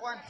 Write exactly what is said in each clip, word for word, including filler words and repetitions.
Juan.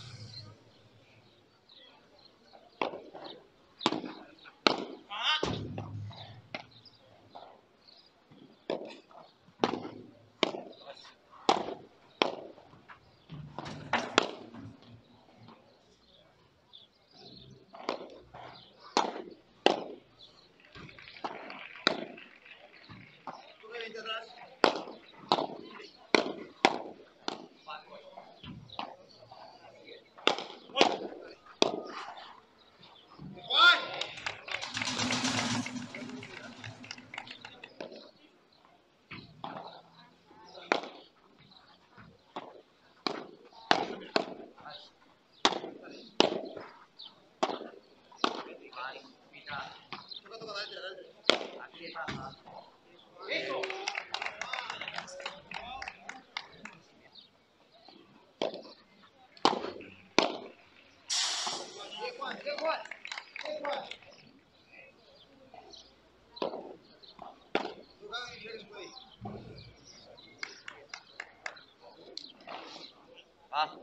Ah.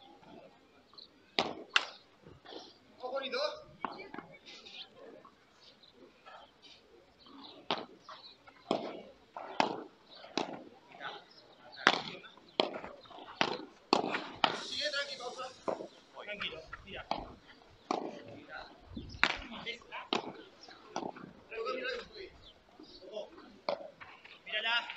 ¡Oh, bonito! Sigue, tranqui, pausa. Tranquilo, mira. Mira. Mírala.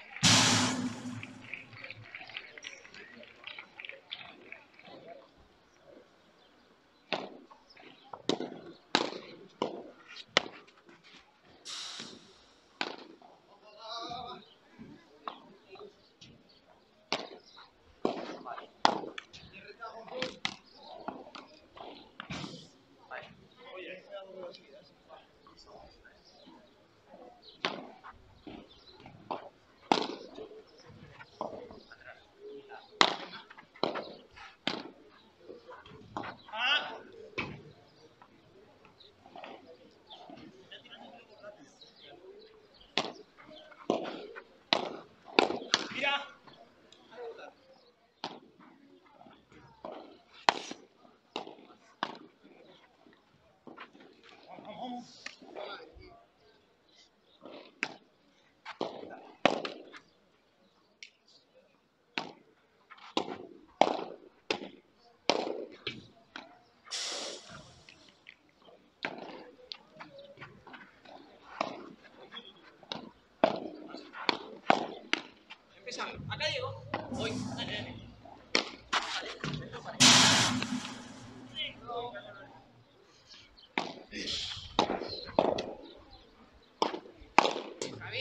Acá llego. Voy. Dale, dale. Vale, esto para. No. Javi.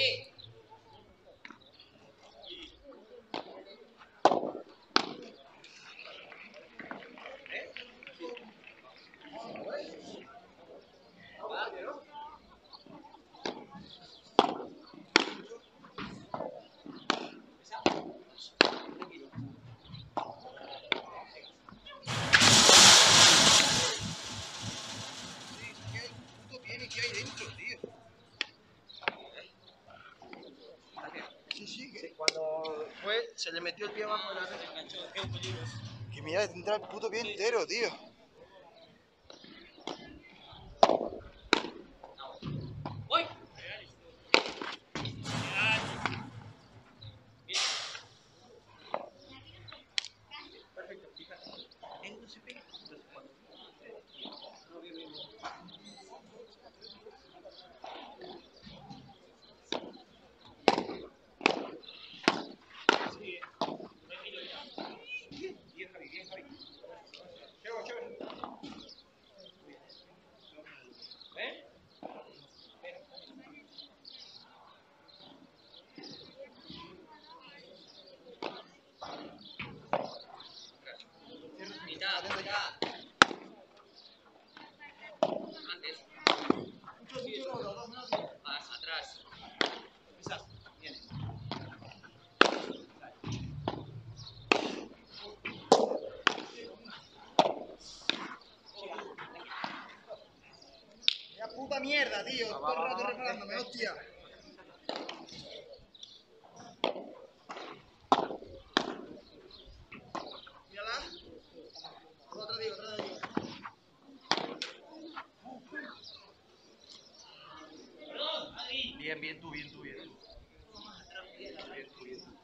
¿Eh? ¿Qué hay dentro, tío? Sí, sí, que Cuando fue, se le metió el pie abajo de la red. Que mira, tendrá el puto pie entero, tío. Voy. Perfecto, fíjate. Él no se pega. Entonces, cuando no viene bien. Sigue. Tranquilo, ya. Bien, bien, Javi, bien, Javi. Llego, llego. ¿Eh? Mitad, mitad. Antes. Mucho, mucho, los dos menos. Más, atrás. Pisas. Viene. ¡La puta mierda, tío! Todo el rato reparándome, hostia. Mírala. bien tú, bien tú. Bien tú, bien tú.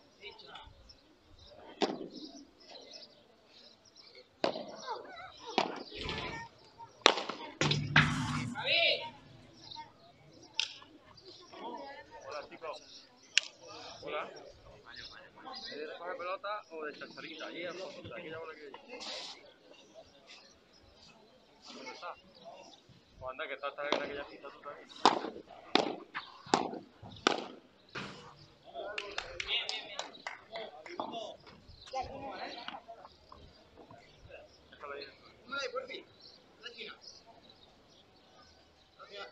Hola chicos. Hola. ¿De recoger pelota o de chacharita? Allí en fondo, aquí ya por aquí. ¿Dónde está? Pues anda, que está hasta en aquella pista tú también. Déjalo ahí. No hay por fin. La esquina. Gracias.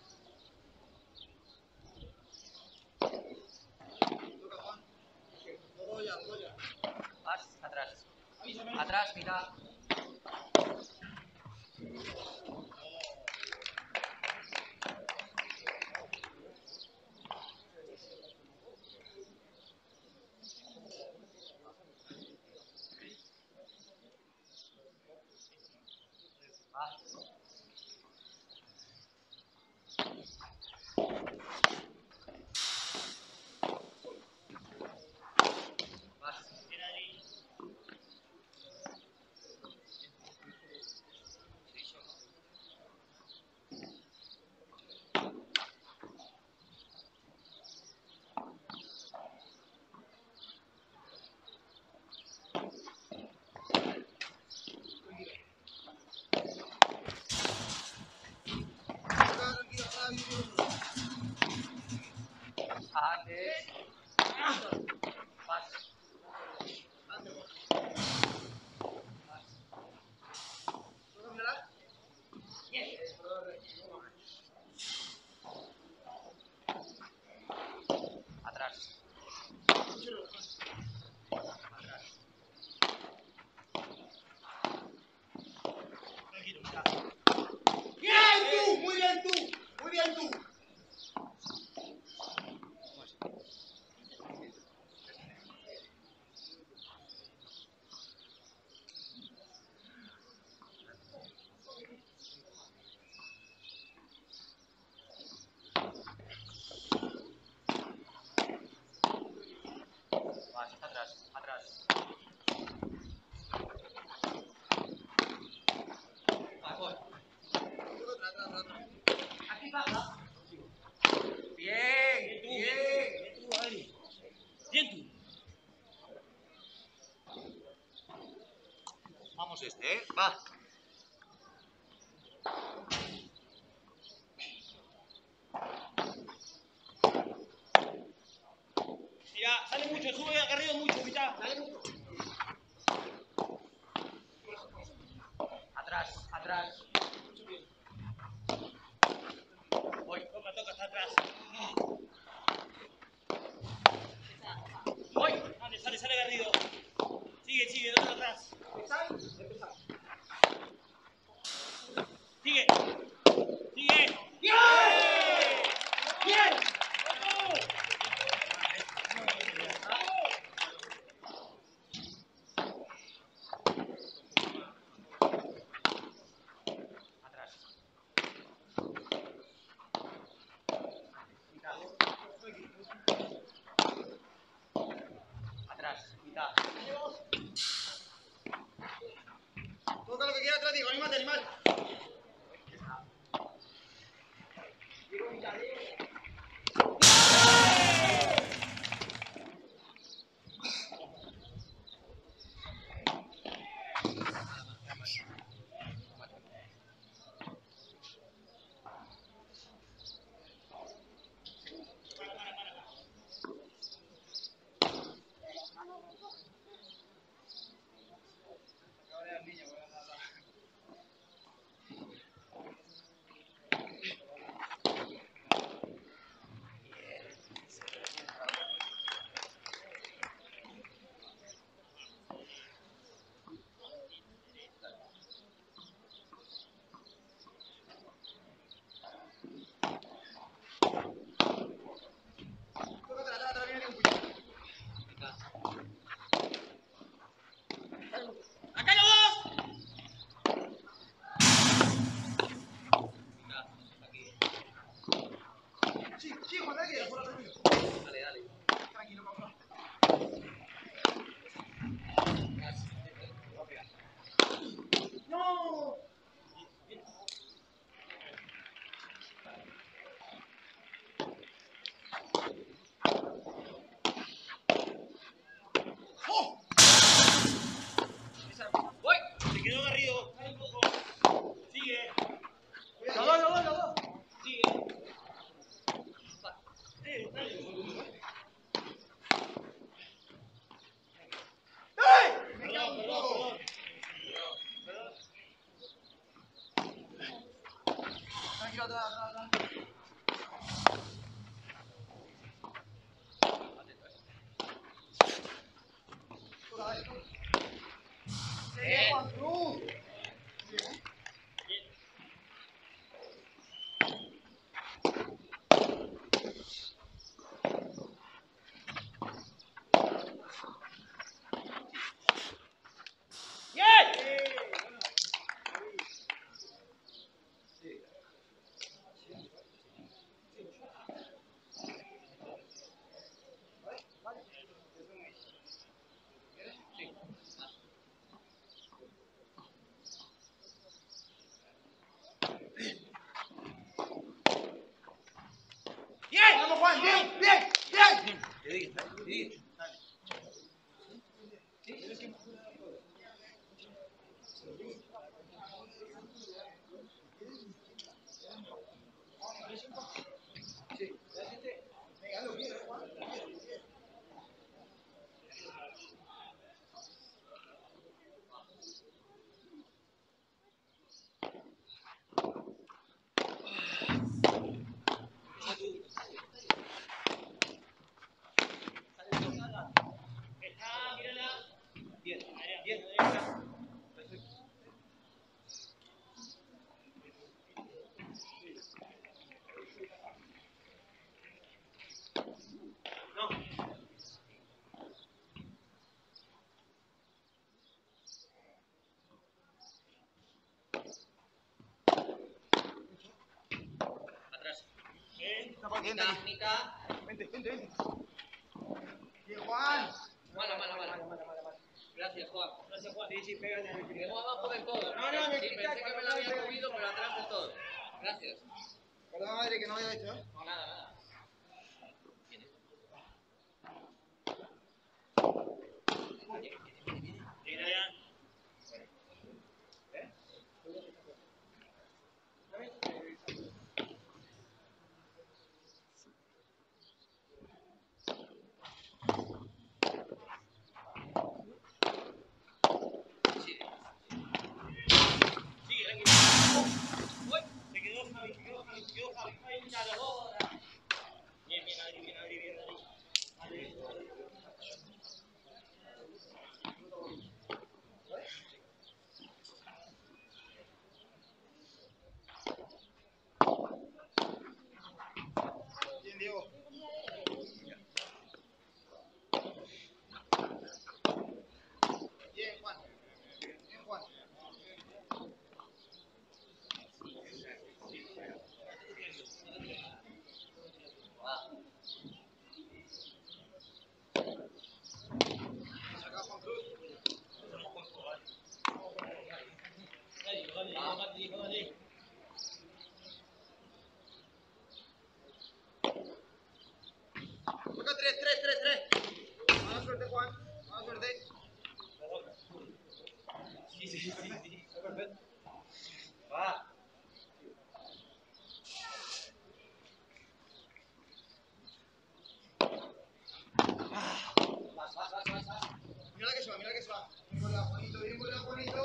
Toca, Juan. Todo ya, todo ya. Más atrás. Atrás, mitad. Más. Antes. Más. Atrás. ¡Bien tú! ¡Muy bien tú! ¡Muy bien tú! Más. Atrás. Atrás. Más. Voy. Aquí baja. Bien. Bien. ¡Bien tú! Vamos este, ¿eh? Va. Mira, sale mucho, sube Garrido mucho, mitad. Sale mucho. Atrás. Atrás. Voy, toca, toca, está atrás. Voy. Sale, sale, sale Garrido. Sigue, sigue, otro atrás. Sigue. Sigue. ¡Bien! ¡Bien! Atrás. Atrás. Mitad. atrás, atrás, atrás. ¡Eh, Juan Cruz! ¡Bien! ¡Vamos, Juan! ¡Bien! ¡Bien! ¡Bien! ¿Qué dices? ¿Qué dices? Está, mírala. Bien, Adrián, bien. Adrián. No. Atrás. Bien. Está paciente Mitad, aquí. mitad. Vente, vente, vente. Bien, Juan. Mala, mala, mala. Gracias, Juan. Gracias, Juan. Sí, sí, pégate. Llegó abajo del todo. No, no, me Sí, quita pensé que cuando me lo había pega. movido, pero atrás del todo. Gracias. Perdón, madre, que no había hecho, ¿eh? No, nada, nada. Viene Adrián. Sigue, Lenguín. Uy, se quedó Javi, se quedó Javi, se quedó Javi. Javi, míralo ahora. Bien, bien, Adri, bien, Adri, bien, Adri. Adri, Adri. Bien, Diego. Bien, Juan. Bien, Juan. Acá, Juan Cruz. Dale, dale, dale, dale. Toca tres, tres, tres, tres. Mala suerte, Juan. Mala suerte. Sí, sí, sí, sí. Perfecto. Va. Vas, vas, vas, vas, vas. Mira la que se va, mira la que se va. Bien, bola, Juanito, bien, bola, Juanito.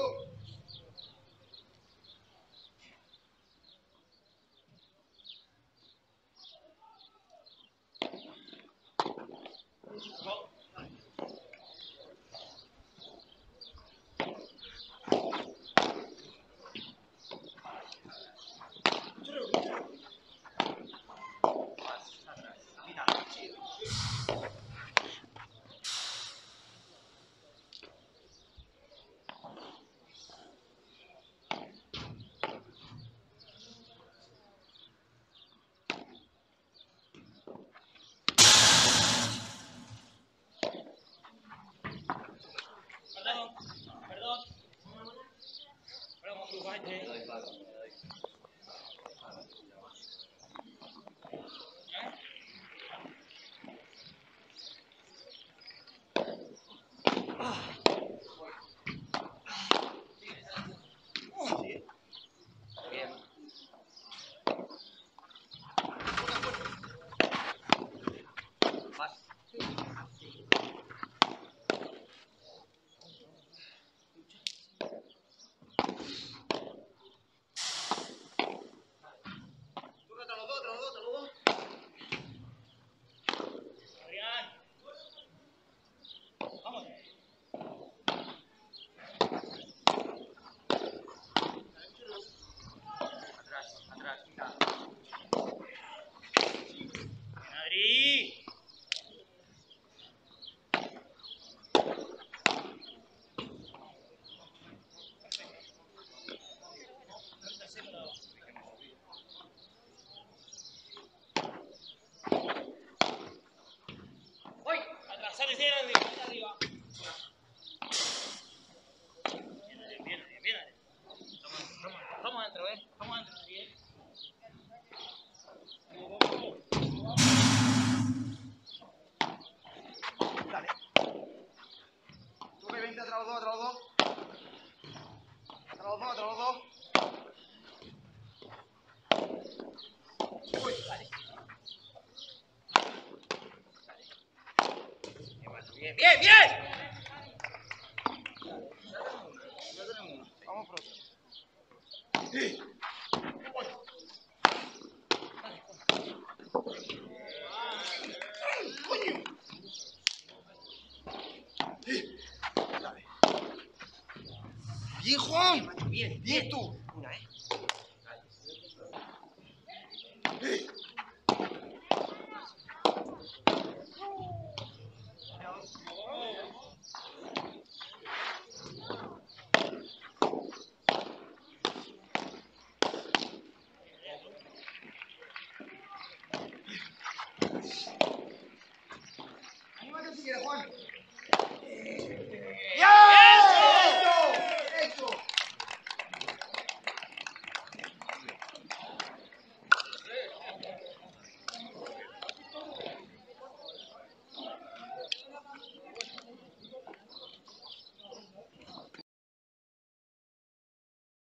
sale, sale, arriba, sale arriba. Bien, bien, bien, bien. Vamos adentro, ¿eh? Vamos adentro, bien. Dale. Sube veinte atrás los dos, atrás los dos. Atrás los dos, atrás los dos. Uy, vale. Bien, bien, bien. Ya tenemos uno. Vamos pronto. ¡Coño! Dale. Bien, Juan. Bien, Bien tú. Una, ¿eh? Anímate si quieres, Juan. ¡Ya!